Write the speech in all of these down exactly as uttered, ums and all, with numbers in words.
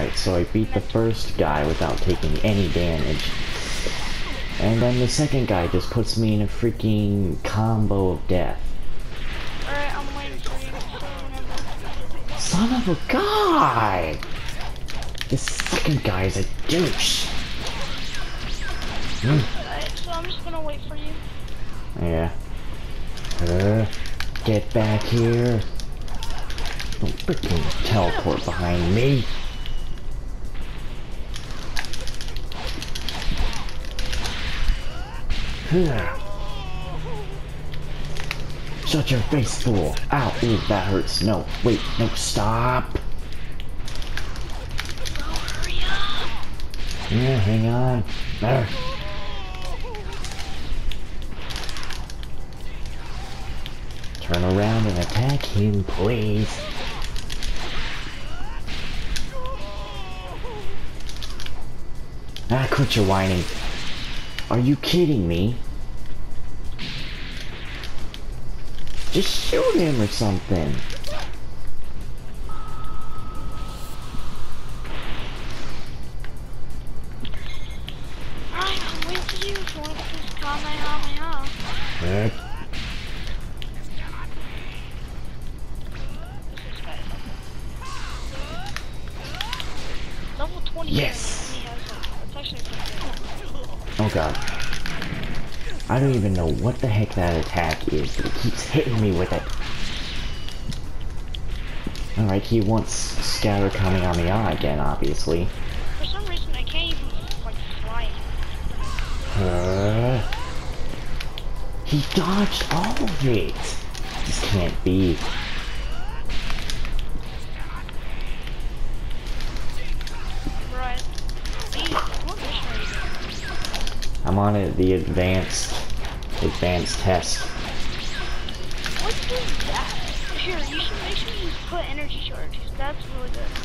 Alright, so I beat the first guy without taking any damage. And then the second guy just puts me in a freaking combo of death. Alright, I'm waiting for you. So Son of a guy! This second guy is a douche. Mm. Alright, so I'm just gonna wait for you. Yeah. Uh, get back here. Don't freaking teleport behind me. Shut your face, fool. Ow, ooh, that hurts. No, wait, no, stop. Hurry up. Yeah, hang on. There. Turn around and attack him, please. Ah, quit your whining. Are you kidding me? Just shoot him or something. Alright, I'm waiting for you if you want to get this Kamehameha. Uh, Level twenty. Yes. He has a, it's actually pretty good. oh god. I don't even know what the heck that attack is, but it keeps hitting me with it. Alright, he wants Scatter Kamehameha again, obviously. For some reason, I can't even, like, fly. Uh, he dodged all of it. This can't be. Right. Hey, what mission are you doing? I'm on it, the advanced, advanced test. What is that? Here, you should make sure you put energy charges. That's really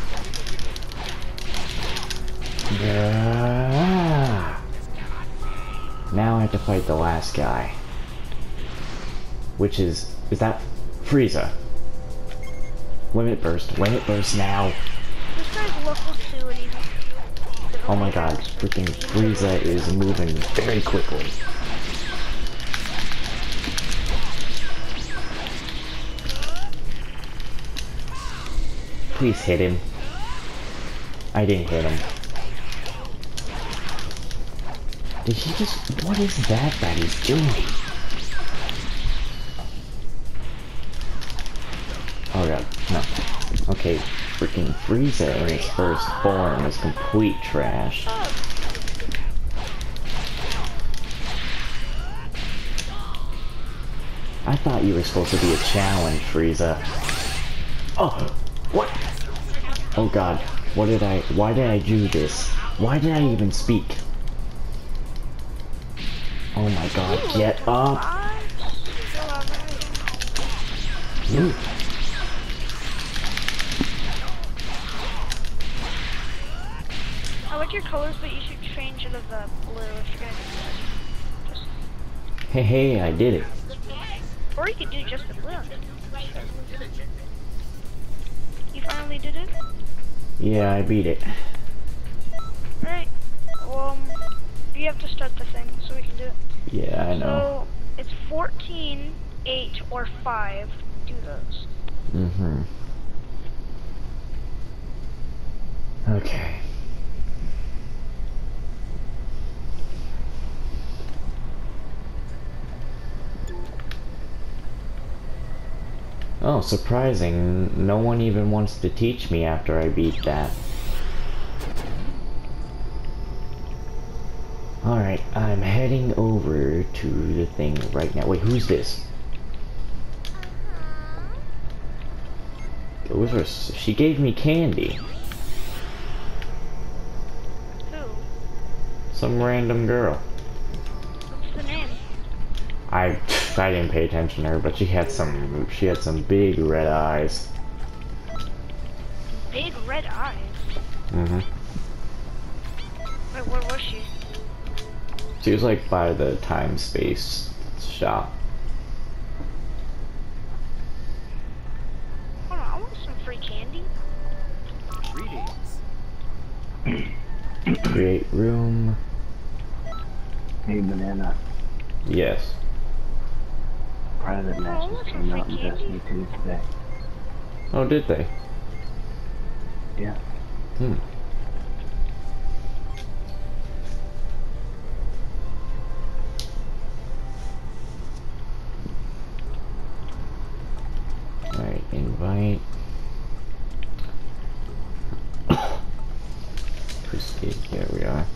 good. Yeah. Now I have to fight the last guy. Which is, is that Frieza? Limit burst, limit burst now. This guy's level two and he's... Oh my god, freaking Frieza is moving very quickly. Please hit him. I didn't hit him. Did he just... What is that that he's doing? Oh god, no. Okay, freaking Frieza in his first form is complete trash. I thought you were supposed to be a challenge, Frieza. Oh! What? Oh god, what did I... Why did I do this? Why did I even speak? Oh my god, get up! Ooh. I like your colors, but you should change it to the blue if you're gonna do this. Just, Hey, hey, I did it. or you could do just the blue. You finally did it? Yeah, I beat it. Alright. Well, um, you have to start the thing so we can do it. Yeah, I know. So, it's fourteen, eight, or five. Do those. Mm-hmm. Okay. Oh, surprising. No one even wants to teach me after I beat that. Alright, I'm heading over to the thing right now. Wait, who's this? It was her, she gave me candy. Who? Some random girl. What's the name? I I didn't pay attention to her, but she had some she had some big red eyes. Big red eyes. Mm-hmm. Wait, where was she? She was like by the time space shop. Hold on, I want some free candy. Greetings. Create room. Hey, Banana. Yes. Private matches came out in Destiny two today. Oh, did they? Yeah. Hmm. Alright, invite. Proceed, here we are.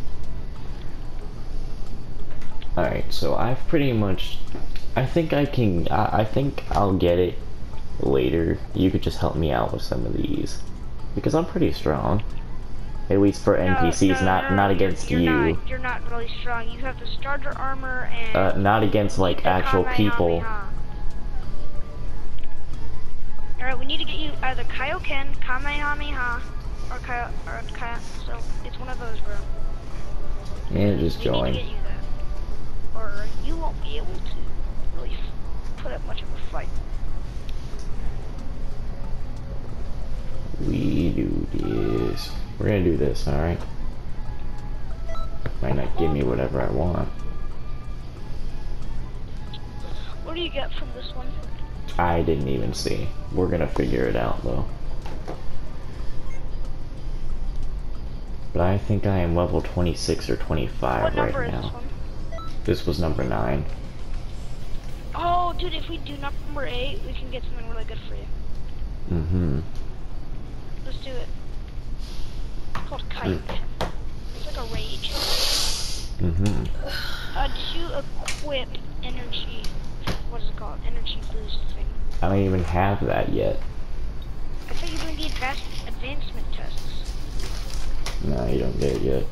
Alright, so I've pretty much... I think I can... I, I think I'll get it later. You could just help me out with some of these. Because I'm pretty strong. At least for N P Cs, no, no, not no, not you're, against you're you. Not, you're not really strong. You have the starter armor and... Uh, not against, like, actual people. Alright, we need to get you either Kaioken, Kamehameha, or Kaio... or Kaio... So, it's one of those, bro. Yeah, just we join. need to get you that. Or you won't be able to really put up much of a fight. We do this. We're gonna do this, alright? Might not give me whatever I want. What do you get from this one? I didn't even see. We're gonna figure it out, though. But I think I am level twenty-six or twenty-five What number right is now. this one? This was number nine. Oh, dude, if we do number eight, we can get something really good for you. Mm-hmm. Let's do it. It's called Kaioken. It's like a rage. Mm-hmm. Uh, to equip energy, what is it called? Energy boost thing. I don't even have that yet. I thought you were doing the advanced advancement tests. No, you don't get it yet.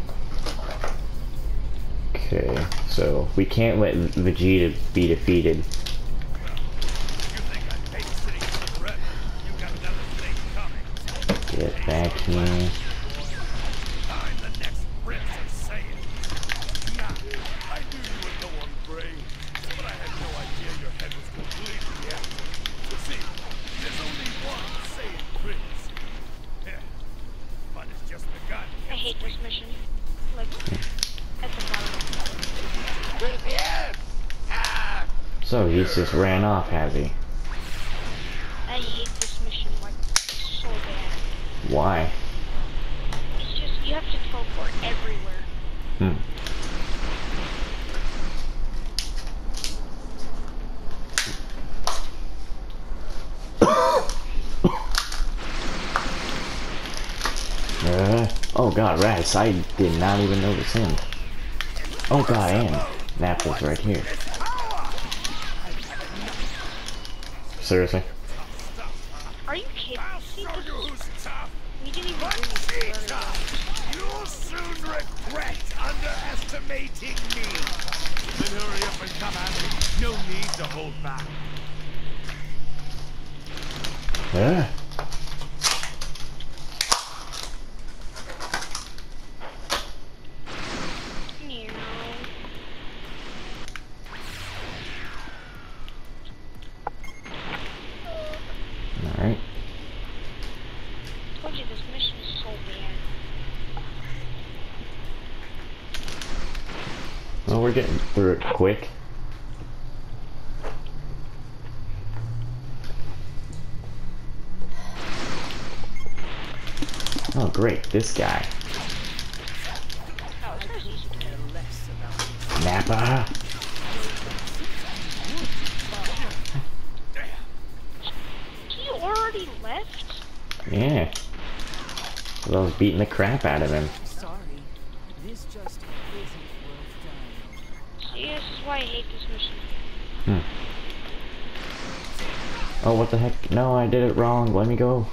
Okay, so we can't let Vegeta be defeated. Get back here. I hate this mission. Like, at the bottom. So he's just ran off, has he? I hate this mission, like, so bad. Why? It's just, you have to teleport everywhere. Hmm. Uh, oh god, Raz, I did not even notice him. Oh god, and Nappa's right here. Seriously? Are you kidding me? We didn't even bring it. You'll soon regret underestimating me. Then hurry up and come at me. No need to hold back. Yeah. Alright. I told you this mission is so bad. Well, we're getting through it quick. Oh great, this guy. Oh, it's pretty easy to get. Nappa! He already left? Yeah. I was beating the crap out of him. Sorry, this just isn't worth dying. See, this is why I hate this mission. Hmm. Oh, what the heck? No, I did it wrong. Let me go.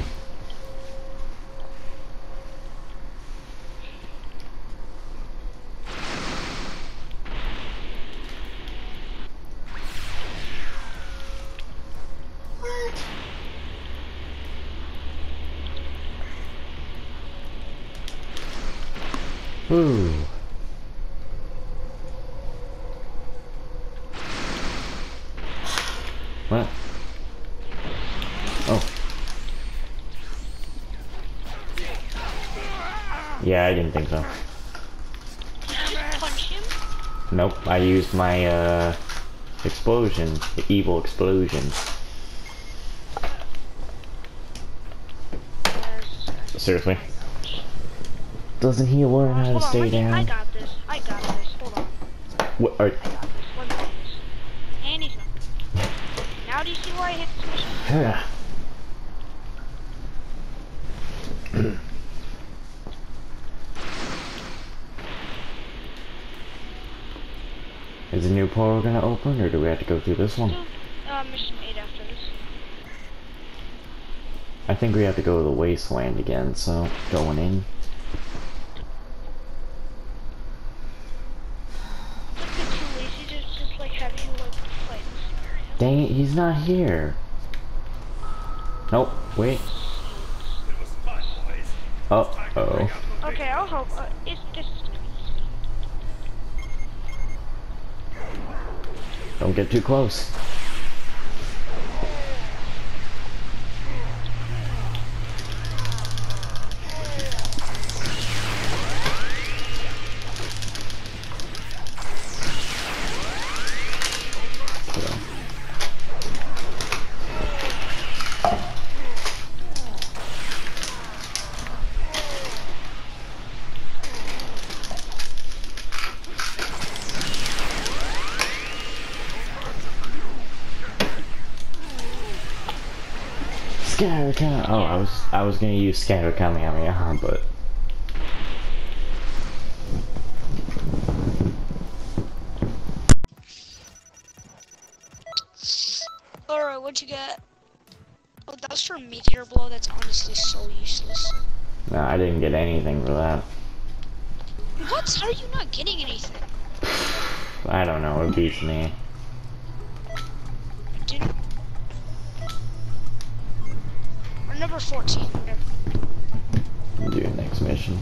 Ooh. What? Oh. Yeah, I didn't think so. Did you just punch him? Nope, I used my, uh, explosion. The evil explosion. Yes. Seriously. Doesn't he learn how to Hold on, stay let me- I down? got this. I got this. Hold on. What are... I got this. Let me do this. And he's not. Now do you see where I hit this mission? Is the new portal gonna open, or do we have to go through this one? Do uh, mission eight after this. I think we have to go to the wasteland again, so going in. It's a bit too lazy to just like have you like fight this area. Dang it, he's not here. Nope, wait. It was fun, boys. Oh, Time to uh bring oh. out the big Okay, I'll help. Uh, it's this is gonna be easy. Don't get too close. Scatter Kame- Oh, I was I was gonna use Scatter Kamehameha, but Alright, what'd you get? Oh, that was for Meteor Blow. That's honestly so useless. no, I didn't get anything for that. What? How are you not getting anything? I don't know, it beats me. Didn't. Or number fourteen. Whatever. Do the next mission.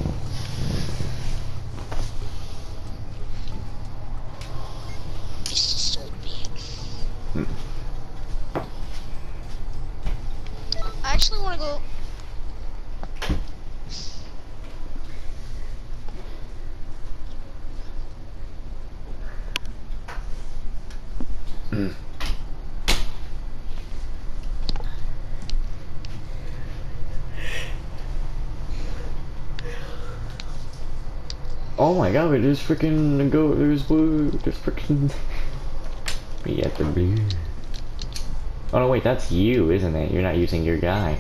This is so big. Hmm. I actually want to go. Hmm. Oh my god, we just freaking go, there's blue, there's freaking, we get the blue. Oh no, wait, that's you, isn't it? You're not using your guy.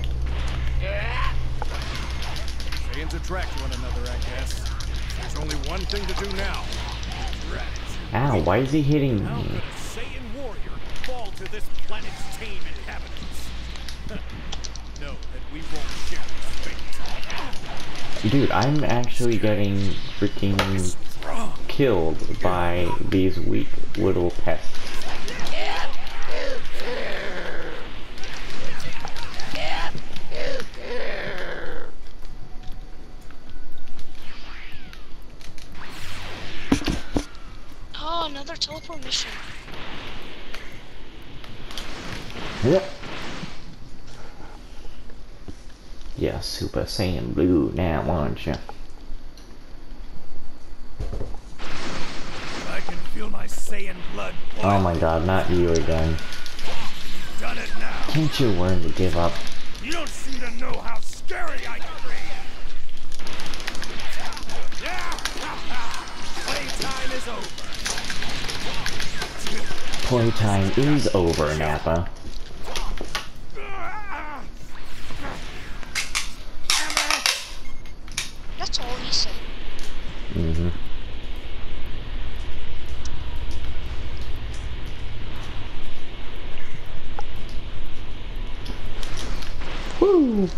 Saiyans attract one another, I guess. There's only one thing to do now. Attract. Ow, why is he hitting How could me? a Saiyan warrior fall to this planet's tame inhabitants? Know that we won't share this fate. Dude, I'm actually getting freaking killed by these weak little pests. Oh, another teleport mission. Yep. Yeah, Super Saiyan Blue now, aren't you? I can feel my Saiyan blood Oh boiling. my god, not you again. You've done it now. Can't you learn to give up? You don't seem to know how scary I can be. Yeah! Playtime is over. Playtime is over, Nappa. That's all he said. Mm-hmm. Woo!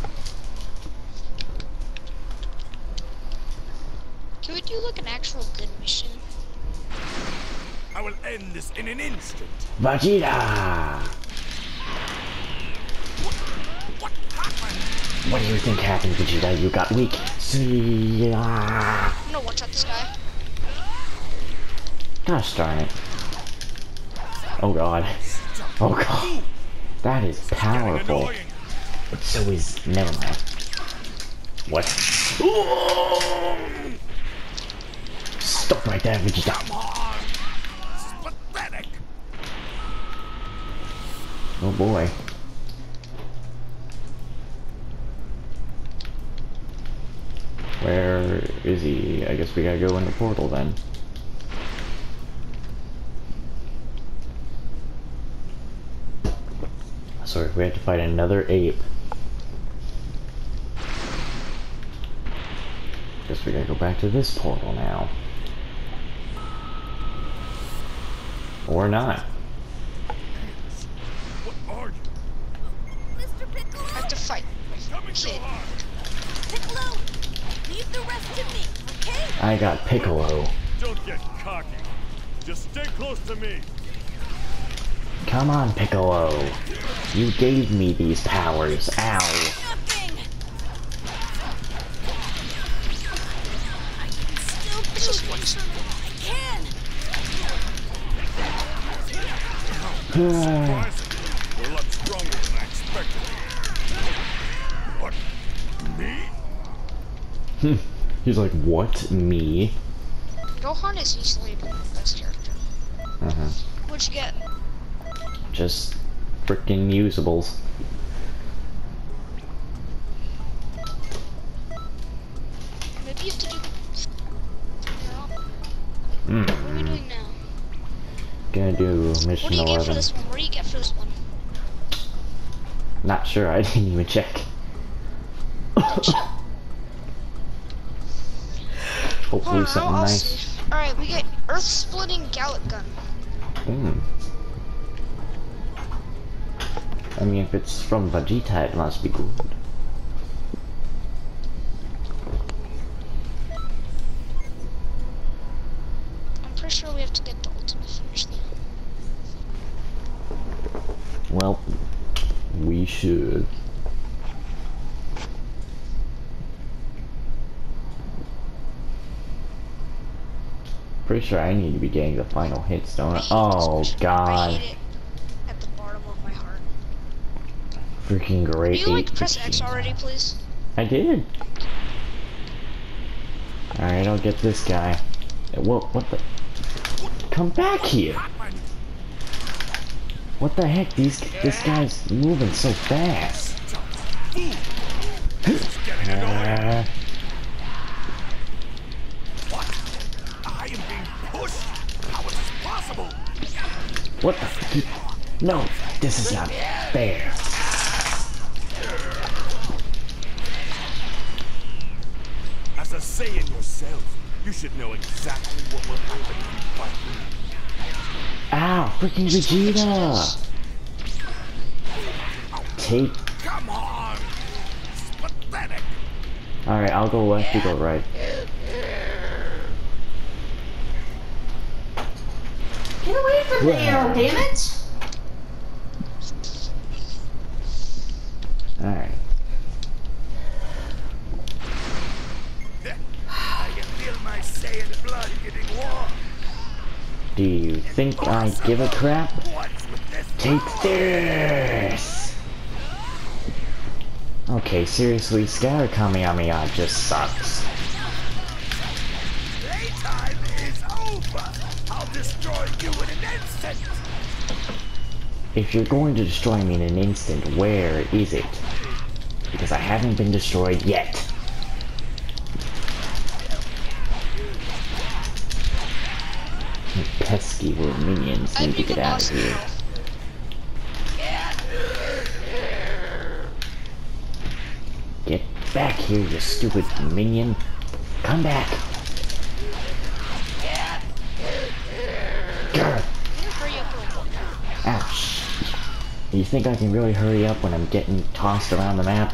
Can we do like an actual good mission? I will end this in an instant. Vegeta! What happened? What do you think happened, Vegeta? You got weak. See, ah. I'm gonna watch out this guy. Gosh darn it. Oh god. Oh god. That is Getting powerful. annoying. But so is... Never mind. What? Stop right there, Vegeta. Come on! This is pathetic! Oh boy. Where is he? I guess we gotta go in the portal then. Sorry, we have to fight another ape. Guess we gotta go back to this portal now. Or not. What are you? Mister Piccolo! I have to fight. Coming so Kid. hard! Piccolo! Leave the rest to me, okay? I got Piccolo. Don't get cocky. Just stay close to me. Come on, Piccolo. You gave me these powers. Ow. Nothing! I can still do just things. I can! Surprising. You're a lot stronger than I expected. What? Me? He's like, what? Me? Gohan is easily the best character. Uh-huh. What'd you get? Just freaking usables. Maybe you have to do. Mm. What are we doing now? Gonna do What mission do you get for eleven. this one? What do you get for this one? Not sure, I didn't even check. Hopefully Hold on, something I'll, I'll nice. see. Alright, we get Earth Splitting Gallic Gun. Hmm. I mean, if it's from Vegeta, it must be good. I'm pretty sure we have to get the ultimate finish though. Well, we should. Pretty sure I need to be getting the final hits, don't I? hate Oh, this mission. I God. hate it at the bottom of my heart. Freaking Will great. you like eight press X machine. already, please? I did. Alright, I'll get this guy. What, what the? Come back here! What the heck? These, this guy's moving so fast. Uh, What? I am being pushed? How is this possible? what the? F no, this is not fair. As a Saiyan yourself, you should know exactly what will happen if you fight me. Ow, freaking Vegeta! Take. Come on! This is pathetic! Alright, I'll go left, you go right. Get away from the arrow, damn it! Alright. I can feel my Saiyan blood getting warm. Do you think I give a crap? What's with this? Take this! Okay, seriously, Scatter Kamehameha just sucks. Playtime is over. I'll destroy you in an instant. If you're going to destroy me in an instant, where is it? Because I haven't been destroyed yet. You pesky little minions I need to beat get the out boss of here. now. Get back here, you stupid minion. Come back. Grr. Hurry up real quick. Ouch. You think I can really hurry up when I'm getting tossed around the map?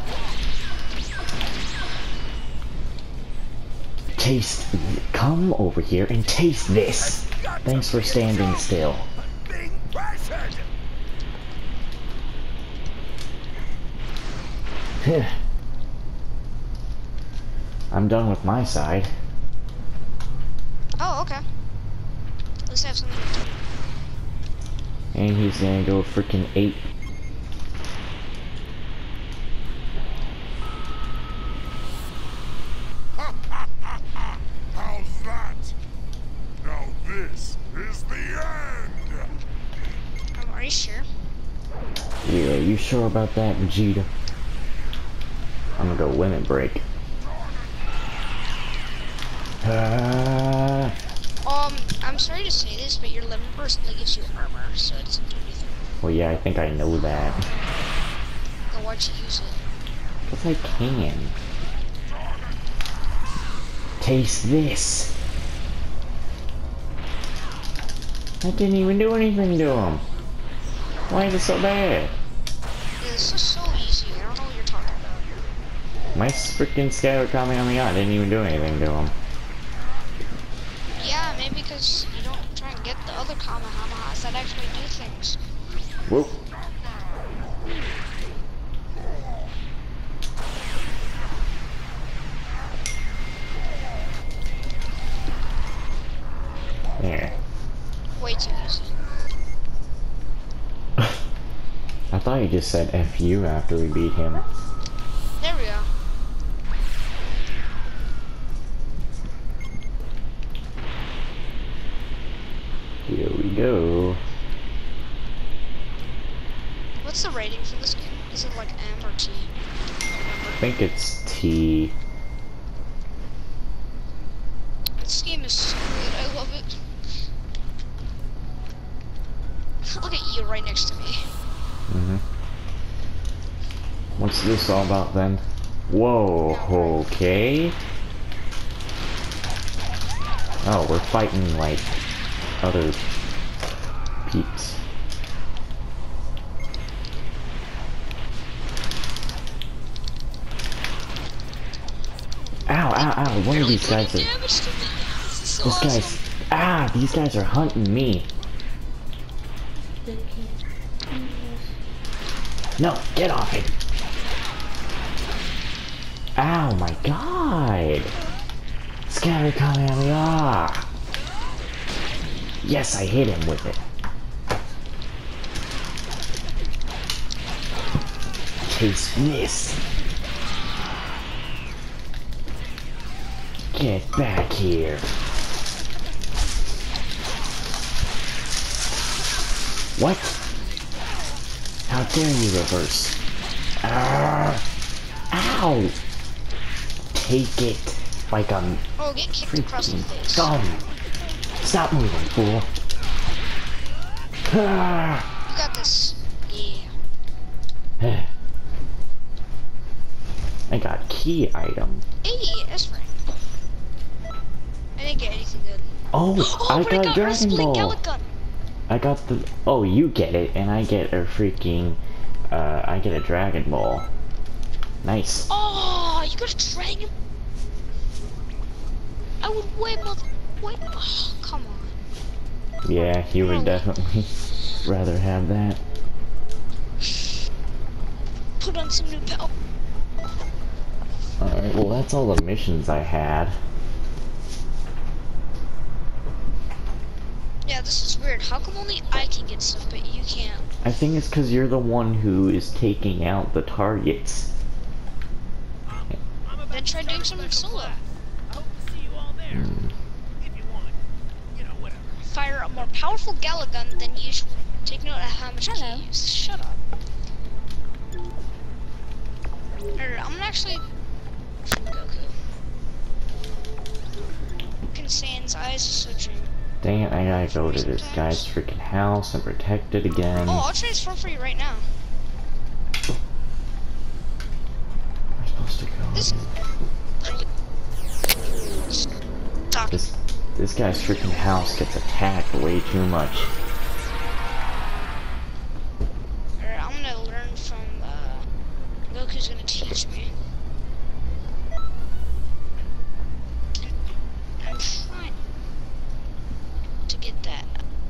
Taste. Come over here and taste this. Thanks for standing still. Being pressured. I'm done with my side. Oh, okay. Let's have something to do. And he's gonna go freaking eight. you sure about that, Vegeta? I'm gonna go limit break. Uh, Um, I'm sorry to say this, but your limit burst only gives you armor, so it doesn't do anything. well, yeah, I think I know that. Then why'd you use it? Because I can. Taste this. I didn't even do anything to him. Why is it so bad? This is so easy. I don't know what you're talking about. My freaking Skylar Kamehameha didn't even do anything to him. Yeah, maybe because you don't try and get the other Kamehamehas that actually do things. Whoop. There. Way too easy. I thought you just said F you after we beat him. There we go. Here we go. What's the rating for this game? Is it like M or T? I don't I remember. think it's T. This game is so good. I love it. Look at you right next to me. Mm-hmm. What's this all about then? Whoa, okay. Oh, we're fighting like other peeps. Ow, ow, ow, one of these guys are... Damage to me. This is so This awesome. guy's... Ah, these guys are hunting me. No, get off it. Ow, my god. Scatter Kamehameha. Yes, I hit him with it. Taste this. Get back here. What? How dare you reverse? Ah! Ow! Take it like I'm Oh, get kicked across the freaking face. dumb. Stop moving, fool. Ah! You got this. Yeah. I got key item. Hey, that's right. I didn't get anything good. Oh, Oh, I but got got Dragon Earthsplit Ball. Gallic Gun. I got the. Oh, you get it, and I get a freaking. Uh, I get a Dragon Ball. Nice. Oh, you got a dragon. I would way mother. Wait. Oh, come on. Yeah, you would Oh. definitely rather have that. Put on some new pelt. Alright, well, that's all the missions I had. Yeah, this is weird. How come only I can get stuff, but you can't? I think it's because you're the one who is taking out the targets. Then try doing something solo. I hope to see you all there. Mm. If you want. You know, whatever. Fire a more powerful Gallic Gun than usual. Take note of how much key you use. Shut up. Alright, I'm gonna actually from Goku. Saiyan's eyes are so dreamy. Dang it, I gotta go to this guy's freaking house and protect it again. Oh, I'll transform for you right now. I'm supposed to go. This. Stop. This, this guy's freaking house gets attacked way too much. Alright, I'm gonna learn from, uh, Goku's gonna teach me. And I'm trying to get that.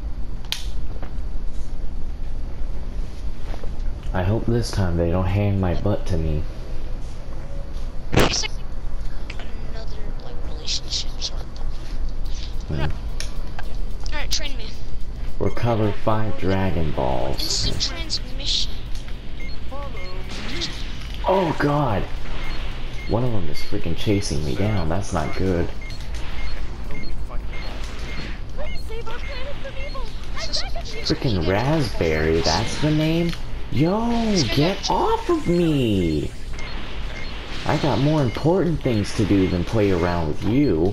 I hope this time they don't hand my butt to me. It's like another, like, relationship sort of thing. Hmm. Alright, train me. Recover five Dragon Balls. Instant transmission. Oh god! One of them is freaking chasing me down. That's not good. Please save our planet from evil. I'm begging you. Freaking Raspberry, that's the name? Yo, get off of me! I got more important things to do than play around with you.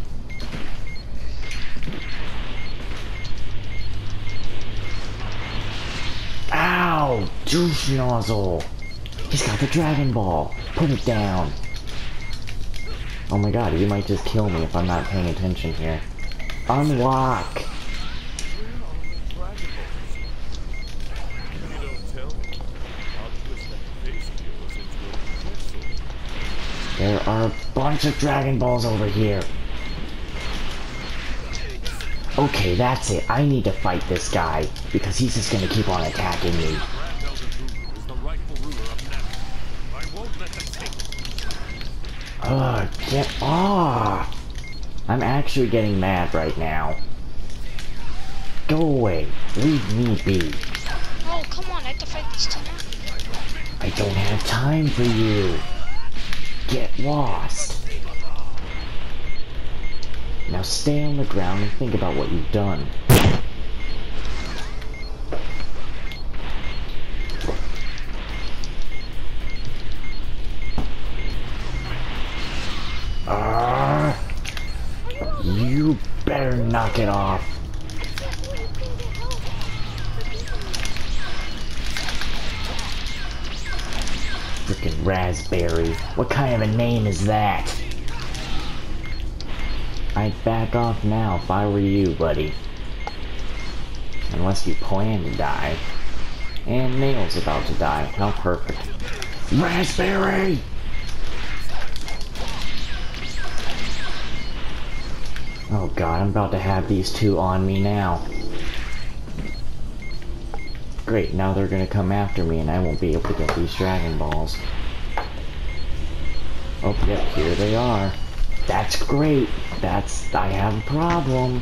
Ow! Douche nozzle! He's got the Dragon Ball! Put it down! Oh my god, he might just kill me if I'm not paying attention here. Unlock! There are a bunch of Dragon Balls over here. Okay, that's it. I need to fight this guy, because he's just gonna keep on attacking me. Ugh, get off! I'm actually getting mad right now. Go away. Leave me be. Oh, come on, I have to fight these two now. I don't have time for you. Get lost. Now stay on the ground and think about what you've done. Uh, you better knock it off. Frickin' Raspberry. What kind of a name is that? I'd back off now if I were you, buddy. Unless you plan to die. And Nail's about to die. How perfect. Raspberry! Oh god, I'm about to have these two on me now. Great, now they're gonna come after me and I won't be able to get these Dragon Balls. Oh, yep, here they are. That's great. That's... I have a problem.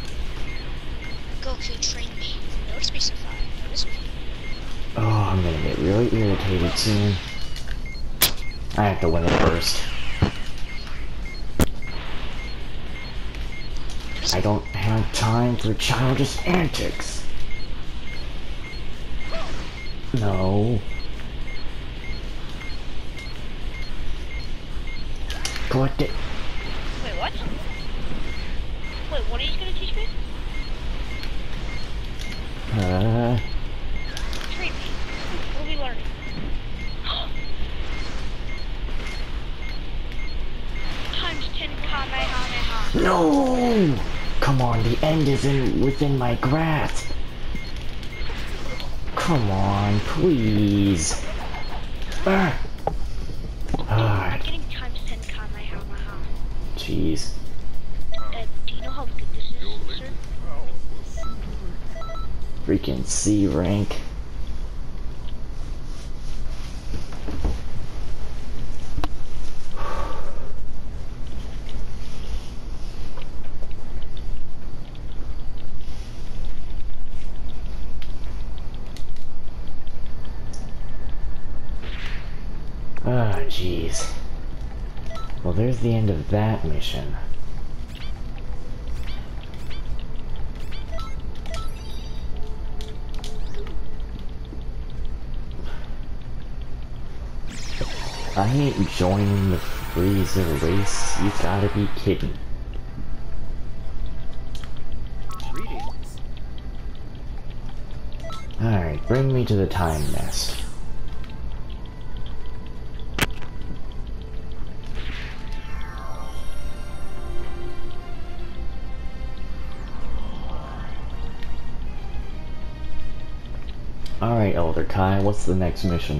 Goku, train me. Notice me, Senpai. Notice me. Oh, I'm gonna get really irritated soon. I have to win it first. I don't have time for childish antics. No. Collect it. Wait, what? Wait, what are you gonna teach me? Uh... Treat me. What are we learning? Times ten Kamehameha. No! Come on, the end is in within my grasp. Come on, please. Ah. Ah. I'm getting times ten Kamehameha. Jeez. Uh, do you know how good this is, sir? Freaking C rank. Ah, jeez. Well, there's the end of that mission. I ain't joining the Frieza race. You gotta be kidding. Greetings. Alright, bring me to the time nest. Alright, Elder Kai, what's the next mission?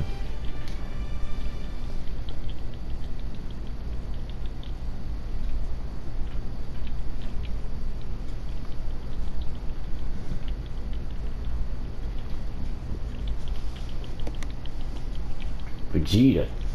Vegeta.